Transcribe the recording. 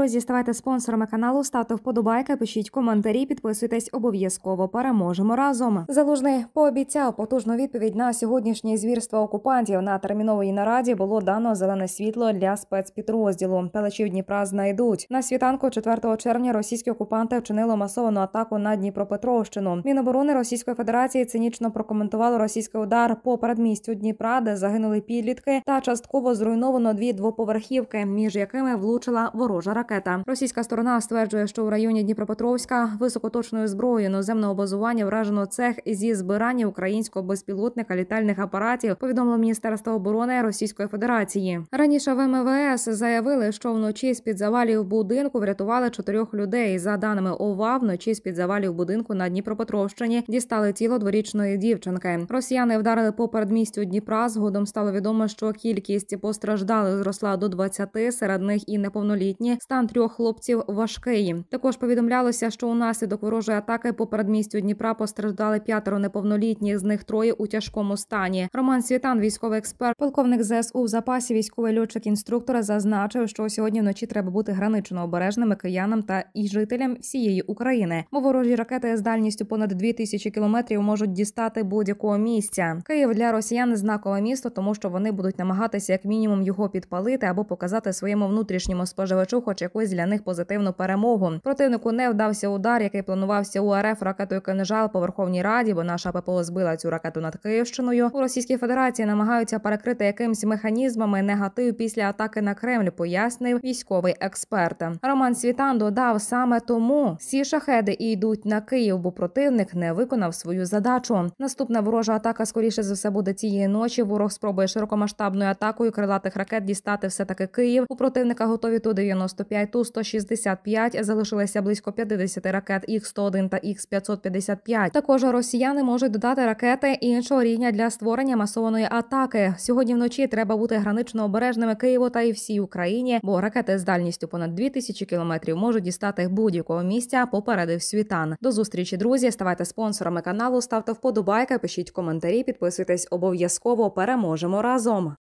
друзі, ставайте спонсорами каналу, ставте вподобайки, пишіть коментарі, підписуйтесь обов'язково. Переможемо разом. Залужний пообіцяв потужну відповідь на сьогоднішнє звірство окупантів. На терміновій нараді було дано зелене світло для спецпідрозділу. Палачів Дніпра знайдуть. На світанку 4 червня російські окупанти вчинили масовану атаку на Дніпропетровщину. Міноборони Російської Федерації цинічно прокоментувало російський удар по передмістю Дніпра, де загинули підлітки, та частково зруйновано 2 двоповерхівки, між якими влучила ворожа ракета. Російська сторона стверджує, що у районі Дніпропетровська високоточною зброєю наземного базування вражено цех зі збирання українського безпілотника літальних апаратів, повідомило Міністерство оборони Російської Федерації. Раніше в МВС заявили, що вночі з-під завалів будинку врятували 4 людей. За даними ОВА, вночі з-під завалів будинку на Дніпропетровщині дістали тіло дворічної дівчинки. Росіяни вдарили по передмістю Дніпра. Згодом стало відомо, що кількість постраждалих зросла до 20, серед них і неповнолітні. Стан 3 хлопців важкий. Також повідомлялося, що унаслідок ворожої атаки по передмістю Дніпра постраждали 5 неповнолітніх, з них 3 у тяжкому стані. Роман Світан, військовий експерт, полковник ЗСУ в запасі, військовий льотчик-інструктор, зазначив, що сьогодні вночі треба бути гранично обережними киянам та і жителям всієї України, бо ворожі ракети з дальністю понад 2000 кілометрів можуть дістати будь-якого місця. Київ для росіян знакове місто, тому що вони будуть намагатися як мінімум його підпалити або показати своєму внутрішньому споживачу хоч якусь для них позитивну перемогу. Противнику не вдався удар, який планувався у РФ ракетою «Кинжал» по Верховній Раді, бо наша ППО збила цю ракету над Київщиною. У Російській Федерації намагаються перекрити якимсь механізмами негатив після атаки на Кремль, пояснив військовий експерт. Роман Світан додав, саме тому всі шахеди і йдуть на Київ, бо противник не виконав свою задачу. Наступна ворожа атака, скоріше за все, буде цієї ночі. Ворог спробує широкомасштабною атакою крилатих ракет дістати все-таки Київ. У противника готові Ту-95, Ту-165, залишилися близько 50 ракет Х-101 та Х-555. Також росіяни можуть додати ракети іншого рівня для створення масованої атаки. Сьогодні вночі треба бути гранично обережними Києву та і всій Україні, бо ракети з дальністю понад 2000 кілометрів можуть дістати будь-якого місця, попередив Світан. До зустрічі, друзі, ставайте спонсорами каналу, ставте вподобайки, пишіть коментарі, підписуйтесь обов'язково. Переможемо разом!